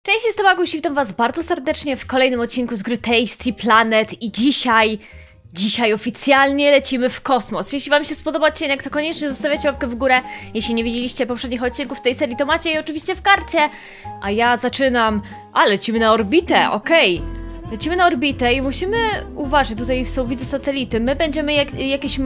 Cześć, jestem Aguś i witam was bardzo serdecznie w kolejnym odcinku z gry Tasty Planet i dzisiaj oficjalnie lecimy w kosmos. Jeśli wam się spodoba odcinek, to koniecznie zostawiacie łapkę w górę. Jeśli nie widzieliście poprzednich odcinków z tej serii, to macie je oczywiście w karcie. A ja zaczynam. Lecimy na orbitę, okej. Lecimy na orbitę i musimy uważać, tutaj są, widzę, satelity. My będziemy jakieś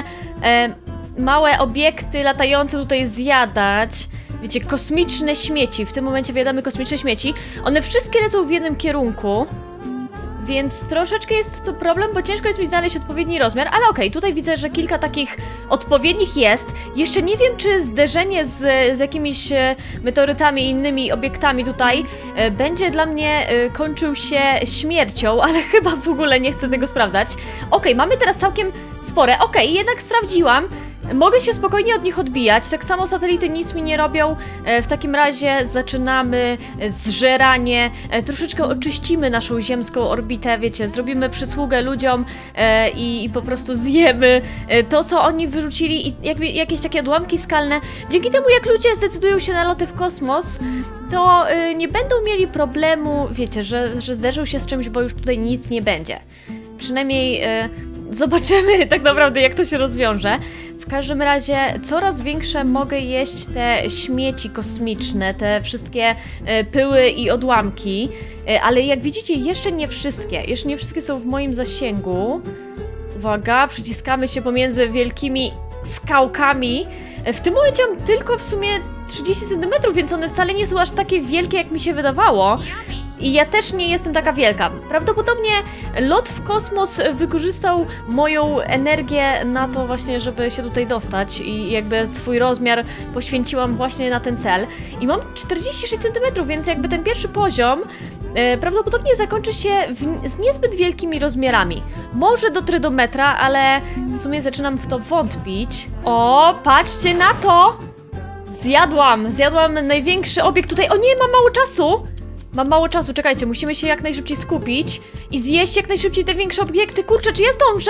małe obiekty latające tutaj zjadać. Wiecie, kosmiczne śmieci. W tym momencie wyjadamy kosmiczne śmieci. One wszystkie lecą w jednym kierunku. Więc troszeczkę jest to problem, bo ciężko jest mi znaleźć odpowiedni rozmiar. Ale okej, tutaj widzę, że kilka takich odpowiednich jest. Jeszcze nie wiem, czy zderzenie z jakimiś meteorytami i innymi obiektami tutaj będzie dla mnie kończył się śmiercią, ale chyba w ogóle nie chcę tego sprawdzać. Okej, mamy teraz całkiem spore. Okej, jednak sprawdziłam. Mogę się spokojnie od nich odbijać, tak samo satelity nic mi nie robią. W takim razie zaczynamy zżeranie, troszeczkę oczyścimy naszą ziemską orbitę, wiecie, zrobimy przysługę ludziom i po prostu zjemy to, co oni wyrzucili i jakieś takie odłamki skalne. Dzięki temu, jak ludzie zdecydują się na loty w kosmos, to nie będą mieli problemu, wiecie, że zderzą się z czymś, bo już tutaj nic nie będzie. Przynajmniej zobaczymy tak naprawdę, jak to się rozwiąże. W każdym razie coraz większe mogę jeść te śmieci kosmiczne, te wszystkie pyły i odłamki, ale jak widzicie, jeszcze nie wszystkie są w moim zasięgu. Uwaga, przyciskamy się pomiędzy wielkimi skałkami. W tym momencie mam tylko w sumie 30 cm, więc one wcale nie są aż takie wielkie, jak mi się wydawało. I ja też nie jestem taka wielka. Prawdopodobnie lot w kosmos wykorzystał moją energię na to właśnie, żeby się tutaj dostać i jakby swój rozmiar poświęciłam właśnie na ten cel. I mam 46 cm, więc jakby ten pierwszy poziom prawdopodobnie zakończy się z niezbyt wielkimi rozmiarami. Może dotrę do metra, ale w sumie zaczynam w to wątpić. O, patrzcie na to! Zjadłam największy obiekt tutaj. O nie, mam mało czasu! Mam mało czasu, czekajcie, musimy się jak najszybciej skupić i zjeść jak najszybciej te większe obiekty. Kurczę, czy ja zdążę?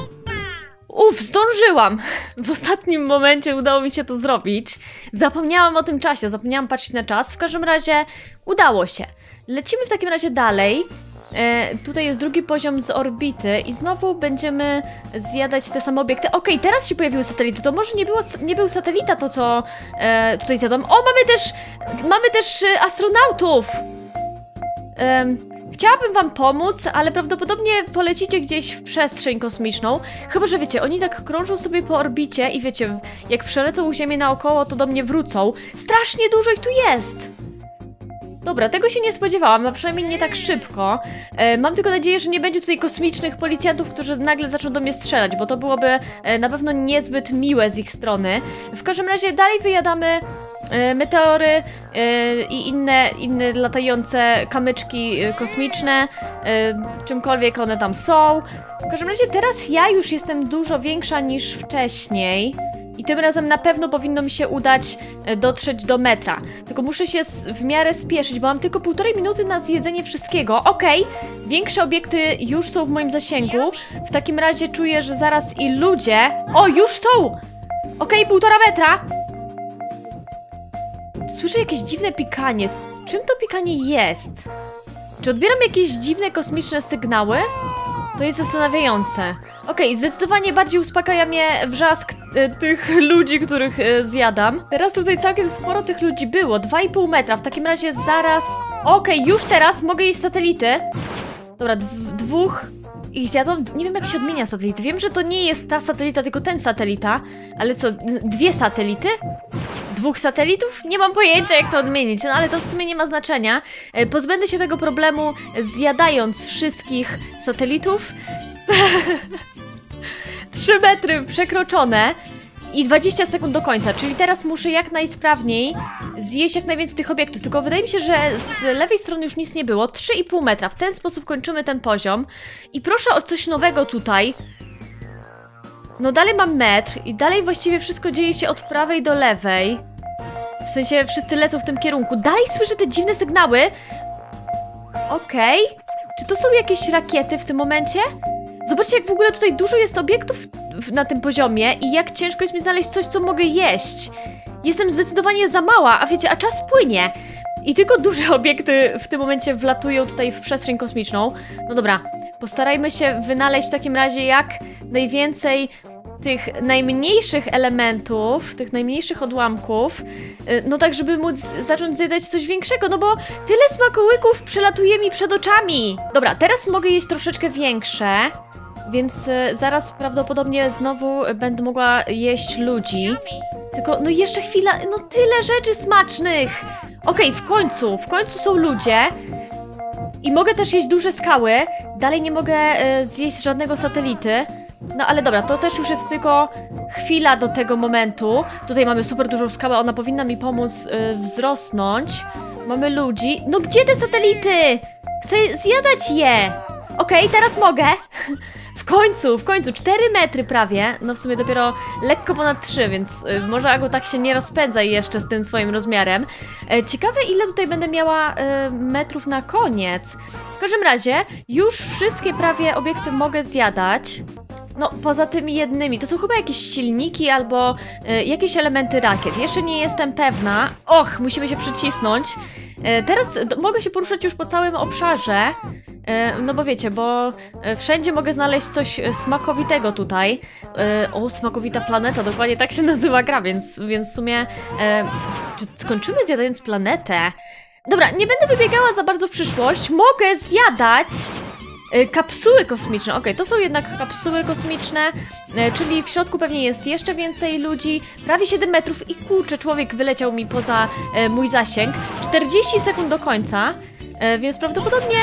Zdążyłam! W ostatnim momencie udało mi się to zrobić. Zapomniałam o tym czasie, zapomniałam patrzeć na czas. W każdym razie udało się. Lecimy w takim razie dalej. Tutaj jest drugi poziom z orbity i znowu będziemy zjadać te same obiekty. Okej, teraz się pojawiły satelity, to może nie był satelita to, co tutaj zjadłam. O, mamy też astronautów! Chciałabym wam pomóc, ale prawdopodobnie polecicie gdzieś w przestrzeń kosmiczną. Chyba że wiecie, oni tak krążą sobie po orbicie i wiecie, jak przelecą Ziemię naokoło, to do mnie wrócą. Strasznie dużo ich tu jest! Dobra, tego się nie spodziewałam, a przynajmniej nie tak szybko. Mam tylko nadzieję, że nie będzie tutaj kosmicznych policjantów, którzy nagle zaczną do mnie strzelać, bo to byłoby na pewno niezbyt miłe z ich strony. W każdym razie dalej wyjadamy meteory i inne latające kamyczki kosmiczne, czymkolwiek one tam są. W każdym razie teraz ja już jestem dużo większa niż wcześniej. I tym razem na pewno powinno mi się udać dotrzeć do metra. Tylko muszę się w miarę spieszyć, bo mam tylko 1,5 minuty na zjedzenie wszystkiego. Okej, większe obiekty już są w moim zasięgu. W takim razie czuję, że zaraz i ludzie... O, już są! Okej, 1,5 metra! Słyszę jakieś dziwne pikanie. Czym to pikanie jest? Czy odbieram jakieś dziwne kosmiczne sygnały? To jest zastanawiające. Okej, zdecydowanie bardziej uspokaja mnie wrzask tych ludzi, których zjadam. Teraz tutaj całkiem sporo tych ludzi było. 2,5 metra. W takim razie zaraz... Okej, już teraz mogę jeść satelity. Dobra, dwóch ich zjadłam. Nie wiem, jak się odmienia satelity. Wiem, że to nie jest ta satelita, tylko ten satelita. Ale co, 2 satelity? 2 satelitów? Nie mam pojęcia, jak to odmienić, no ale to w sumie nie ma znaczenia. Pozbędę się tego problemu zjadając wszystkich satelitów. 3 metry przekroczone i 20 sekund do końca, czyli teraz muszę jak najsprawniej zjeść jak najwięcej tych obiektów, tylko wydaje mi się, że z lewej strony już nic nie było. 3,5 metra, w ten sposób kończymy ten poziom i proszę o coś nowego tutaj. No dalej mam metr i dalej właściwie wszystko dzieje się od prawej do lewej. W sensie wszyscy lecą w tym kierunku. Dalej słyszę te dziwne sygnały. Okej. Czy to są jakieś rakiety w tym momencie? Zobaczcie, jak w ogóle tutaj dużo jest obiektów na tym poziomie i jak ciężko jest mi znaleźć coś, co mogę jeść. Jestem zdecydowanie za mała, a wiecie, a czas płynie. I tylko duże obiekty w tym momencie wlatują tutaj w przestrzeń kosmiczną. No dobra, postarajmy się wynaleźć w takim razie jak najwięcej tych najmniejszych elementów, tych najmniejszych odłamków, no tak, żeby móc zacząć zjadać coś większego, no bo tyle smakołyków przelatuje mi przed oczami. Dobra, teraz mogę jeść troszeczkę większe, więc zaraz prawdopodobnie znowu będę mogła jeść ludzi. Tylko, no jeszcze chwila, no tyle rzeczy smacznych! Okej, w końcu są ludzie. I mogę też jeść duże skały. Dalej nie mogę zjeść żadnego satelity. No ale dobra, to też już jest tylko chwila do tego momentu. Tutaj mamy super dużą skałę, ona powinna mi pomóc wzrosnąć. Mamy ludzi. No gdzie te satelity? Chcę zjadać je! Okej, teraz mogę. W końcu, 4 metry prawie. No w sumie dopiero lekko ponad 3, więc może Agu tak się nie rozpędza jeszcze z tym swoim rozmiarem. Ciekawe, ile tutaj będę miała metrów na koniec. W każdym razie, już wszystkie prawie obiekty mogę zjadać. No, poza tymi jednymi. To są chyba jakieś silniki albo jakieś elementy rakiet. Jeszcze nie jestem pewna. Och, musimy się przycisnąć. Teraz mogę się poruszać już po całym obszarze. No bo wiecie, bo wszędzie mogę znaleźć coś smakowitego tutaj. O, smakowita planeta, dokładnie tak się nazywa gra, więc w sumie... Czy skończymy zjadając planetę? Dobra, nie będę wybiegała za bardzo w przyszłość. Mogę zjadać kapsuły kosmiczne. Okej, to są jednak kapsuły kosmiczne, czyli w środku pewnie jest jeszcze więcej ludzi. Prawie 7 metrów i kurczę, człowiek wyleciał mi poza mój zasięg. 40 sekund do końca, więc prawdopodobnie...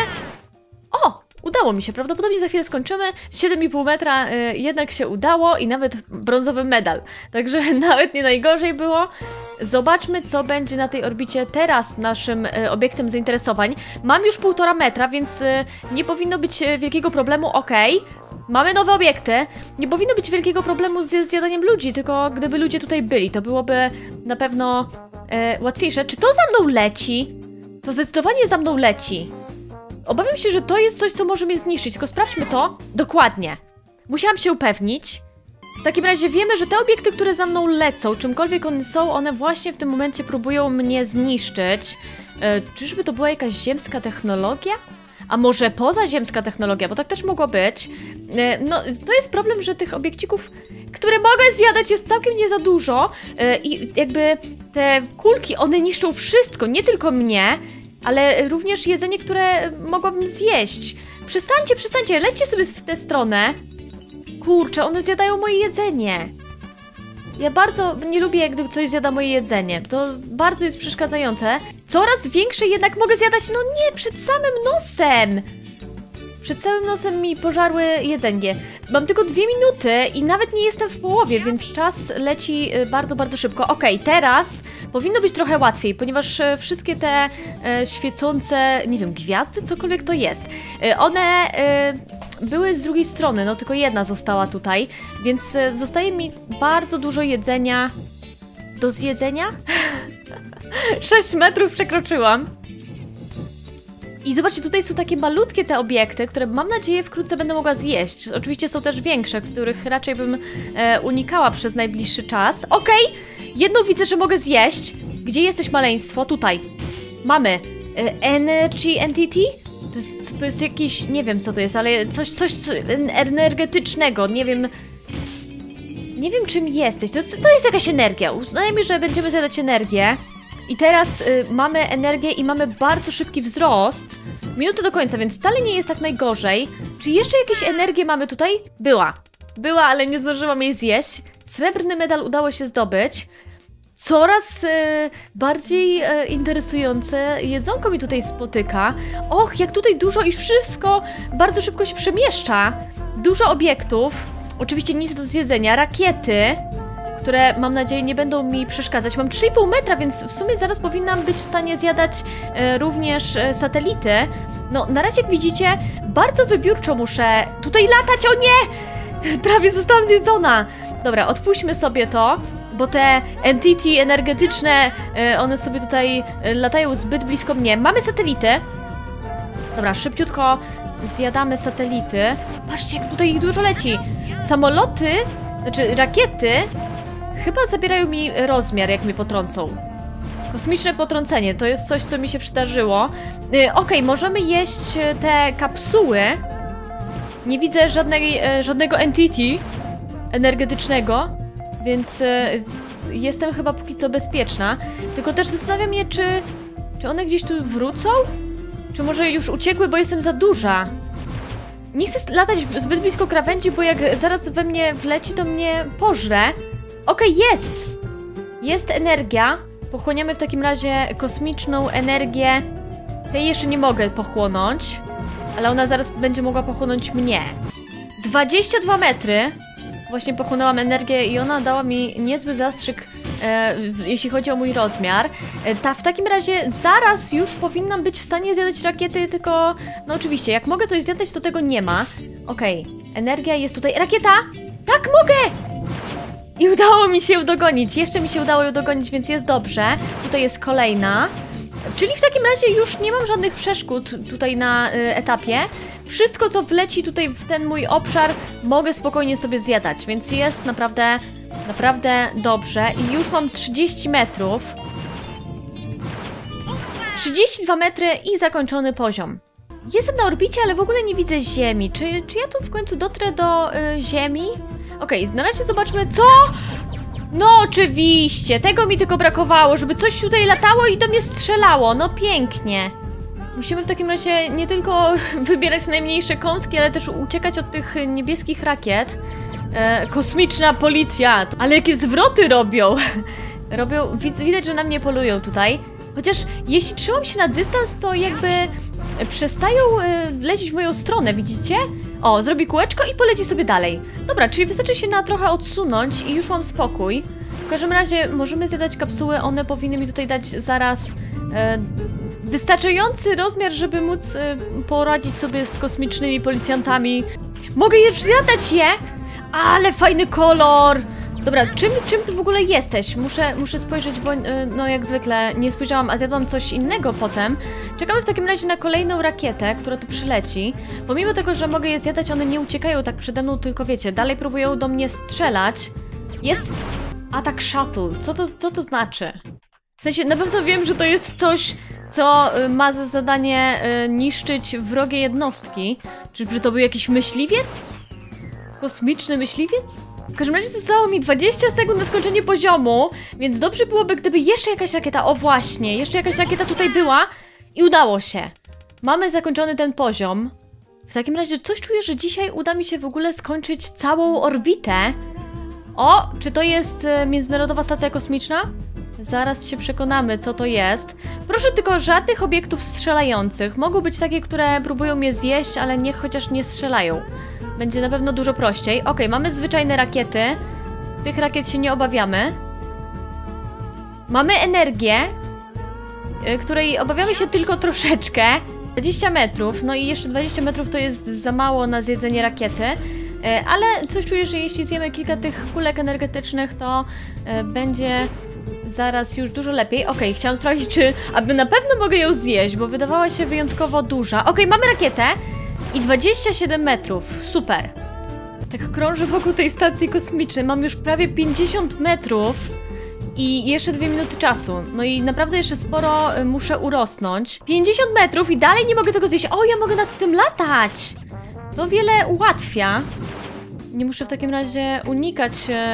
O! Udało mi się, prawdopodobnie za chwilę skończymy. 7,5 metra jednak się udało i nawet brązowy medal. Także nawet nie najgorzej było. Zobaczmy, co będzie na tej orbicie teraz naszym obiektem zainteresowań. Mam już 1,5 metra, więc nie powinno być wielkiego problemu. Okej. Mamy nowe obiekty. Nie powinno być wielkiego problemu z zjadaniem ludzi, tylko gdyby ludzie tutaj byli, to byłoby na pewno łatwiejsze. Czy to za mną leci? To zdecydowanie za mną leci. Obawiam się, że to jest coś, co może mnie zniszczyć, tylko sprawdźmy to dokładnie. Musiałam się upewnić. W takim razie wiemy, że te obiekty, które za mną lecą, czymkolwiek one są, one właśnie w tym momencie próbują mnie zniszczyć. Czyżby to była jakaś ziemska technologia? A może pozaziemska technologia, bo tak też mogło być. No, to jest problem, że tych obiekcików, które mogę zjadać, jest całkiem nie za dużo. I jakby te kulki, one niszczą wszystko, nie tylko mnie, ale również jedzenie, które mogłabym zjeść. Przestańcie, lećcie sobie w tę stronę. Kurczę, one zjadają moje jedzenie. Ja bardzo nie lubię, gdy coś zjada moje jedzenie. To bardzo jest przeszkadzające. Coraz większe jednak mogę zjadać. No nie, przed samym nosem. Przed samym nosem mi pożarły jedzenie. Mam tylko 2 minuty i nawet nie jestem w połowie, więc czas leci bardzo, bardzo szybko. Okej, teraz powinno być trochę łatwiej, ponieważ wszystkie te świecące, nie wiem, gwiazdy, cokolwiek to jest, one były z drugiej strony, no tylko jedna została tutaj, więc zostaje mi bardzo dużo jedzenia do zjedzenia. 6 metrów przekroczyłam. I zobaczcie, tutaj są takie malutkie te obiekty, które mam nadzieję wkrótce będę mogła zjeść. Oczywiście są też większe, których raczej bym unikała przez najbliższy czas. Okej, jedną widzę, że mogę zjeść. Gdzie jesteś, maleństwo? Tutaj. Mamy. Energy Entity? To jest jakiś, nie wiem co to jest, ale coś energetycznego, nie wiem... Nie wiem czym jesteś, to jest jakaś energia. Uznajmy, że będziemy zjadać energię. I teraz mamy energię i mamy bardzo szybki wzrost. Minuty do końca, więc wcale nie jest tak najgorzej. Czy jeszcze jakieś energię mamy tutaj? Była, ale nie zdążyłam jej zjeść. Srebrny medal udało się zdobyć. Coraz bardziej interesujące jedzonko mi tutaj spotyka. Och, jak tutaj dużo i wszystko bardzo szybko się przemieszcza. Dużo obiektów. Oczywiście nic do zjedzenia. Rakiety, które mam nadzieję nie będą mi przeszkadzać. Mam 3,5 metra, więc w sumie zaraz powinnam być w stanie zjadać również satelity. No, na razie jak widzicie, bardzo wybiórczo muszę tutaj latać. O nie! Prawie zostałam zjedzona. Dobra, odpuśćmy sobie to, bo te entity energetyczne, one sobie tutaj latają zbyt blisko mnie. Mamy satelity. Dobra, szybciutko zjadamy satelity. Patrzcie, jak tutaj ich dużo leci. Samoloty, znaczy rakiety, chyba zabierają mi rozmiar, jak mnie potrącą. Kosmiczne potrącenie, to jest coś, co mi się przydarzyło. Okej, możemy jeść te kapsuły. Nie widzę żadnego entity energetycznego, więc jestem chyba póki co bezpieczna. Tylko też zastanawiam się, czy one gdzieś tu wrócą? Czy może już uciekły, bo jestem za duża? Nie chcę latać zbyt blisko krawędzi, bo jak zaraz we mnie wleci, to mnie pożre. Okej, jest! Jest energia. Pochłoniemy w takim razie kosmiczną energię. Tej jeszcze nie mogę pochłonąć, ale ona zaraz będzie mogła pochłonąć mnie. 22 metry. Właśnie pochłonęłam energię i ona dała mi niezły zastrzyk, jeśli chodzi o mój rozmiar. W takim razie zaraz już powinnam być w stanie zjadać rakiety, tylko... No oczywiście, jak mogę coś zjadać, to tego nie ma. Okej, energia jest tutaj. Rakieta! Tak, mogę! I udało mi się ją dogonić. Jeszcze mi się udało ją dogonić, więc jest dobrze. Tutaj jest kolejna. Czyli w takim razie już nie mam żadnych przeszkód tutaj na etapie. Wszystko, co wleci tutaj w ten mój obszar, mogę spokojnie sobie zjadać, więc jest naprawdę dobrze. I już mam 30 metrów. 32 metry i zakończony poziom. Jestem na orbicie, ale w ogóle nie widzę Ziemi. Czy ja tu w końcu dotrę do Ziemi? Okej, na razie zobaczmy, co... No oczywiście, tego mi tylko brakowało, żeby coś tutaj latało i do mnie strzelało. No pięknie. Musimy w takim razie nie tylko wybierać najmniejsze kąski, ale też uciekać od tych niebieskich rakiet. Kosmiczna policja! Ale jakie zwroty robią! Widać, że na mnie polują tutaj. Chociaż jeśli trzymam się na dystans, to jakby przestają lecieć w moją stronę, widzicie? O, zrobi kółeczko i poleci sobie dalej. Dobra, czyli wystarczy się na trochę odsunąć i już mam spokój. W każdym razie możemy zjadać kapsuły, one powinny mi tutaj dać zaraz wystarczający rozmiar, żeby móc poradzić sobie z kosmicznymi policjantami. Mogę już zjadać je! Ale fajny kolor! Dobra, czym ty w ogóle jesteś? Muszę spojrzeć, bo no jak zwykle nie spojrzałam, a zjadłam coś innego potem. Czekamy w takim razie na kolejną rakietę, która tu przyleci. Pomimo tego, że mogę je zjadać, one nie uciekają tak przede mną, tylko wiecie, dalej próbują do mnie strzelać. Jest atak shuttle. Co to znaczy? W sensie, na pewno wiem, że to jest coś, co ma za zadanie niszczyć wrogie jednostki. Czyżby to był jakiś myśliwiec? Kosmiczny myśliwiec? W każdym razie zostało mi 20 sekund na skończenie poziomu, więc dobrze byłoby, gdyby jeszcze jakaś rakieta... O właśnie, jeszcze jakaś rakieta tutaj była i udało się. Mamy zakończony ten poziom. W takim razie coś czuję, że dzisiaj uda mi się w ogóle skończyć całą orbitę. O, czy to jest Międzynarodowa Stacja Kosmiczna? Zaraz się przekonamy, co to jest. Proszę tylko żadnych obiektów strzelających. Mogą być takie, które próbują mnie zjeść, ale niech chociaż nie strzelają. Będzie na pewno dużo prościej. Okej, mamy zwyczajne rakiety. Tych rakiet się nie obawiamy. Mamy energię, której obawiamy się tylko troszeczkę. 20 metrów, no i jeszcze 20 metrów to jest za mało na zjedzenie rakiety. Ale coś czuję, że jeśli zjemy kilka tych kulek energetycznych, to będzie zaraz już dużo lepiej. Okej, chciałam sprawdzić, czy aby na pewno mogę ją zjeść, bo wydawała się wyjątkowo duża. Okej, mamy rakietę. I 27 metrów. Super. Tak krążę wokół tej stacji kosmicznej. Mam już prawie 50 metrów i jeszcze 2 minuty czasu. No i naprawdę jeszcze sporo muszę urosnąć. 50 metrów i dalej nie mogę tego zjeść. O, ja mogę nad tym latać. To wiele ułatwia. Nie muszę w takim razie unikać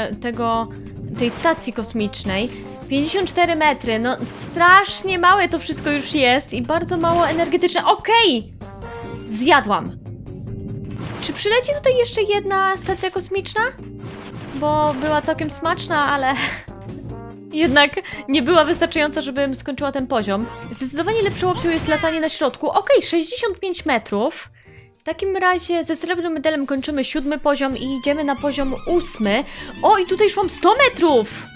tej stacji kosmicznej. 54 metry. No strasznie małe to wszystko już jest i bardzo mało energetyczne. Okej! Zjadłam. Czy przyleci tutaj jeszcze jedna stacja kosmiczna? Bo była całkiem smaczna, ale jednak nie była wystarczająca, żebym skończyła ten poziom. Zdecydowanie lepszą opcją jest latanie na środku. Okej, 65 metrów. W takim razie ze srebrnym medalem kończymy 7. poziom i idziemy na poziom 8. O, i tutaj już mam 100 metrów!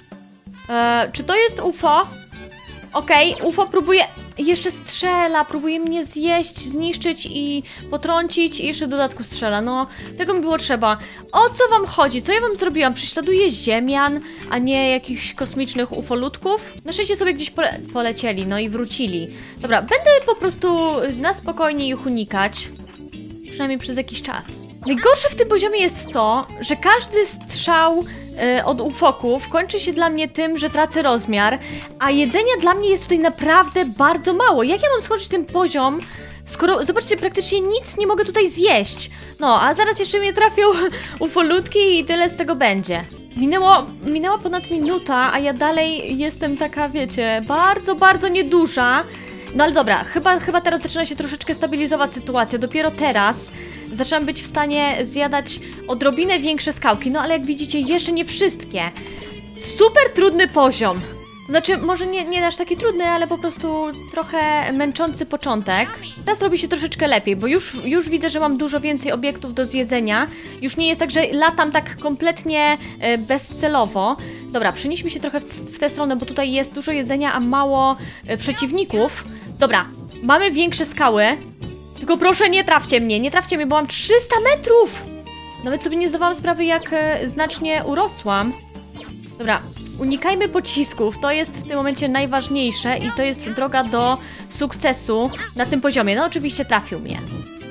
Czy to jest UFO? Okej, UFO próbuje... Jeszcze strzela, próbuje mnie zjeść, zniszczyć i potrącić i jeszcze w dodatku strzela. No, tego mi było trzeba. O co wam chodzi? Co ja wam zrobiłam? Prześladuję ziemian, a nie jakichś kosmicznych ufolutków? Na szczęście sobie gdzieś polecieli, no i wrócili. Dobra, będę po prostu na spokojnie ich unikać. Przynajmniej przez jakiś czas. Najgorsze w tym poziomie jest to, że każdy strzał od ufoków kończy się dla mnie tym, że tracę rozmiar, a jedzenia dla mnie jest tutaj naprawdę bardzo mało. Jak ja mam skończyć ten poziom, skoro, zobaczcie, praktycznie nic nie mogę tutaj zjeść? No, a zaraz jeszcze mnie trafią ufolutki i tyle z tego będzie. Minęła ponad minuta, a ja dalej jestem taka, wiecie, bardzo, bardzo nieduża. No ale dobra, chyba teraz zaczyna się troszeczkę stabilizować sytuacja. Dopiero teraz zaczynam być w stanie zjadać odrobinę większe skałki. No ale jak widzicie, jeszcze nie wszystkie. Super trudny poziom. Znaczy, może nie aż taki trudny, ale po prostu trochę męczący początek. Teraz robi się troszeczkę lepiej, bo już widzę, że mam dużo więcej obiektów do zjedzenia. Już nie jest tak, że latam tak kompletnie bezcelowo. Dobra, przenieśmy się trochę w tę stronę, bo tutaj jest dużo jedzenia, a mało przeciwników. Dobra, mamy większe skały. Tylko proszę, nie trafcie mnie, bo mam 300 metrów! Nawet sobie nie zdawałam sprawy, jak znacznie urosłam. Dobra, unikajmy pocisków, to jest w tym momencie najważniejsze i to jest droga do sukcesu na tym poziomie. No oczywiście trafił mnie.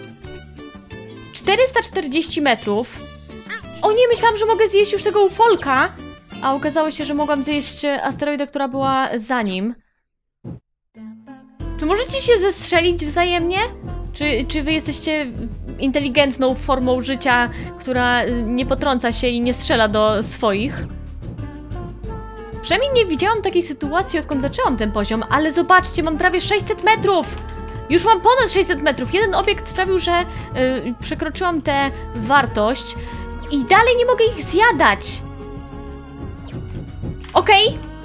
440 metrów. O nie, myślałam, że mogę zjeść już tego ufolka, a okazało się, że mogłam zjeść asteroidę, która była za nim. Czy możecie się zestrzelić wzajemnie? Czy wy jesteście inteligentną formą życia, która nie potrąca się i nie strzela do swoich? Przynajmniej nie widziałam takiej sytuacji, odkąd zaczęłam ten poziom, ale zobaczcie, mam prawie 600 metrów! Już mam ponad 600 metrów. Jeden obiekt sprawił, że przekroczyłam tę wartość i dalej nie mogę ich zjadać. Okej.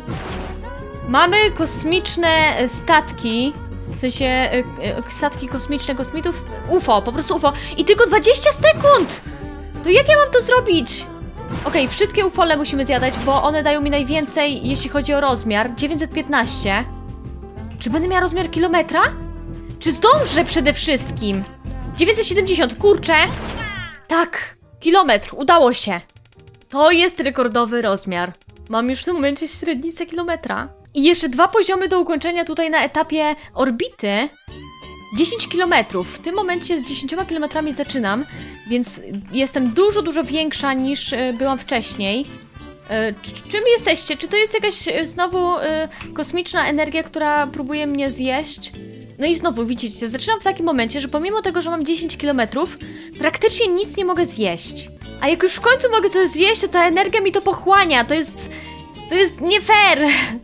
Mamy kosmiczne statki, w sensie statki kosmiczne, kosmitów, UFO, po prostu UFO. I tylko 20 sekund! To jak ja mam to zrobić? Okej, wszystkie ufole musimy zjadać, bo one dają mi najwięcej, jeśli chodzi o rozmiar. 915. Czy będę miała rozmiar kilometra? Czy zdążę przede wszystkim? 970, kurczę! Tak, kilometr, udało się. To jest rekordowy rozmiar. Mam już w tym momencie średnicę kilometra. I jeszcze 2 poziomy do ukończenia tutaj na etapie orbity. 10 km. W tym momencie z 10 km zaczynam, więc jestem dużo większa niż byłam wcześniej. Czym jesteście? Czy to jest jakaś znowu kosmiczna energia, która próbuje mnie zjeść? No i znowu widzicie, zaczynam w takim momencie, że pomimo tego, że mam 10 km, praktycznie nic nie mogę zjeść. A jak już w końcu mogę coś zjeść, to ta energia mi to pochłania. To jest nie fair.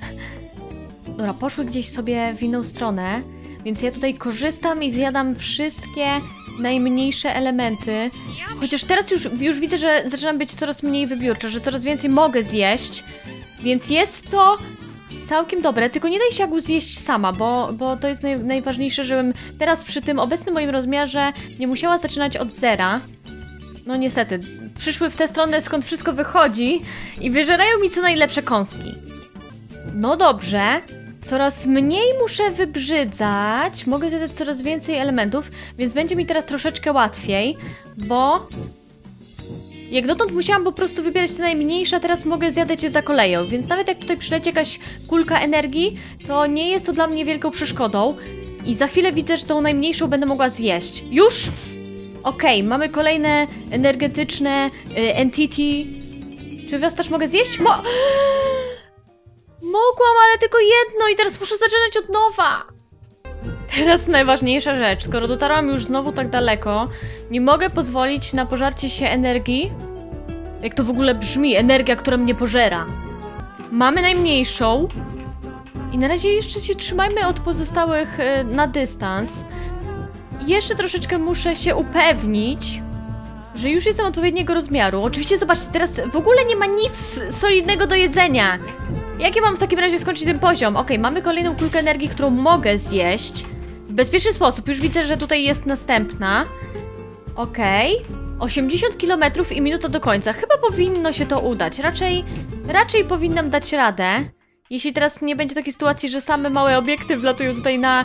Dobra, poszły gdzieś sobie w inną stronę. Więc ja tutaj korzystam i zjadam wszystkie najmniejsze elementy. Chociaż teraz już widzę, że zaczynam być coraz mniej wybiórcza, że coraz więcej mogę zjeść. Więc jest to całkiem dobre, tylko nie daj się Agu zjeść sama, bo to jest najważniejsze, żebym teraz przy tym obecnym moim rozmiarze nie musiała zaczynać od zera. No niestety, przyszły w tę stronę, skąd wszystko wychodzi i wyżerają mi co najlepsze kąski. No dobrze. Coraz mniej muszę wybrzydzać, mogę zjadać coraz więcej elementów, więc będzie mi teraz troszeczkę łatwiej, bo jak dotąd musiałam po prostu wybierać te najmniejsze, a teraz mogę zjadać je za koleją, więc nawet jak tutaj przyleci jakaś kulka energii, to nie jest to dla mnie wielką przeszkodą i za chwilę widzę, że tą najmniejszą będę mogła zjeść. Już? Okej, mamy kolejne energetyczne entity. Czy was też mogę zjeść? Mogłam, ale tylko jedno i teraz muszę zaczynać od nowa. Teraz najważniejsza rzecz. Skoro dotarłam już znowu tak daleko, nie mogę pozwolić na pożarcie się energii. Jak to w ogóle brzmi? Energia, która mnie pożera. Mamy najmniejszą. I na razie jeszcze się trzymajmy od pozostałych na dystans. I jeszcze troszeczkę muszę się upewnić, że już jestem odpowiedniego rozmiaru. Oczywiście zobaczcie, teraz w ogóle nie ma nic solidnego do jedzenia. Jak ja mam w takim razie skończyć ten poziom? Okej, mamy kolejną kulkę energii, którą mogę zjeść w bezpieczny sposób. Już widzę, że tutaj jest następna. Okej. 80 km i minuta do końca. Chyba powinno się to udać. Raczej powinnam dać radę. Jeśli teraz nie będzie takiej sytuacji, że same małe obiekty wlatują tutaj na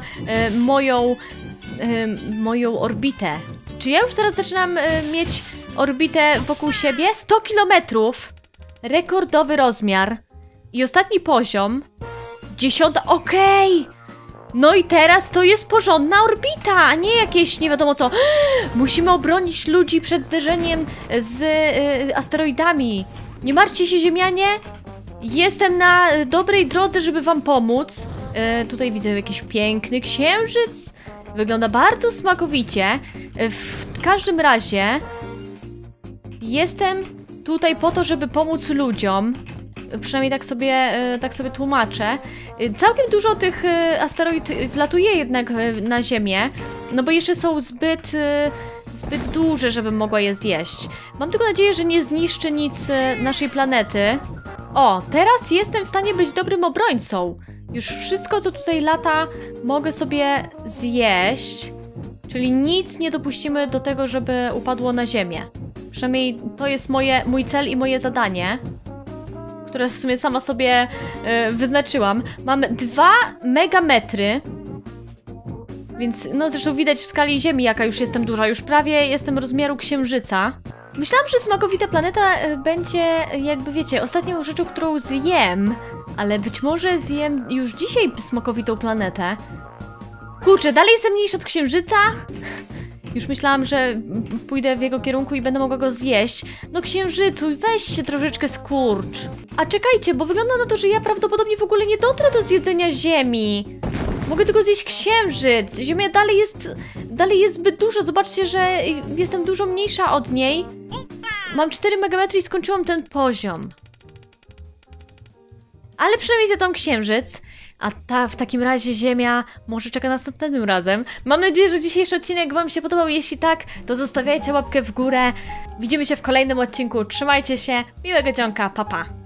moją orbitę. Czy ja już teraz zaczynam mieć orbitę wokół siebie? 100 km! Rekordowy rozmiar. I ostatni poziom. 10. Okej! No i teraz to jest porządna orbita, a nie jakieś nie wiadomo co. Musimy obronić ludzi przed zderzeniem z asteroidami. Nie martwcie się, ziemianie. Jestem na dobrej drodze, żeby wam pomóc. Tutaj widzę jakiś piękny księżyc. Wygląda bardzo smakowicie. W każdym razie jestem tutaj po to, żeby pomóc ludziom. Przynajmniej tak sobie tłumaczę. Całkiem dużo tych asteroid wlatuje jednak na Ziemię, no bo jeszcze są zbyt duże, żebym mogła je zjeść. Mam tylko nadzieję, że nie zniszczy nic naszej planety. O, teraz jestem w stanie być dobrym obrońcą. Już wszystko, co tutaj lata, mogę sobie zjeść. Czyli nic nie dopuścimy do tego, żeby upadło na Ziemię. Przynajmniej to jest mój cel i moje zadanie, które w sumie sama sobie wyznaczyłam. Mam 2 megametry. Więc no zresztą widać w skali Ziemi, jaka już jestem duża. Już prawie jestem rozmiaru Księżyca. Myślałam, że smakowita planeta będzie, jakby wiecie, ostatnią rzeczą, którą zjem. Ale być może zjem już dzisiaj smakowitą planetę. Kurczę, dalej jestem mniejsza od Księżyca? Już myślałam, że pójdę w jego kierunku i będę mogła go zjeść. No Księżycu, weź się troszeczkę skurcz. A czekajcie, bo wygląda na to, że ja prawdopodobnie w ogóle nie dotrę do zjedzenia Ziemi. Mogę tylko zjeść Księżyc. Ziemia dalej jest zbyt dużo. Zobaczcie, że jestem dużo mniejsza od niej. Mam 4 megametry i skończyłam ten poziom. Ale przynajmniej zjadłam Księżyc. A w takim razie Ziemia może czeka nas następnym razem. Mam nadzieję, że dzisiejszy odcinek wam się podobał. Jeśli tak, to zostawiajcie łapkę w górę. Widzimy się w kolejnym odcinku. Trzymajcie się. Miłego dzionka. Pa, pa.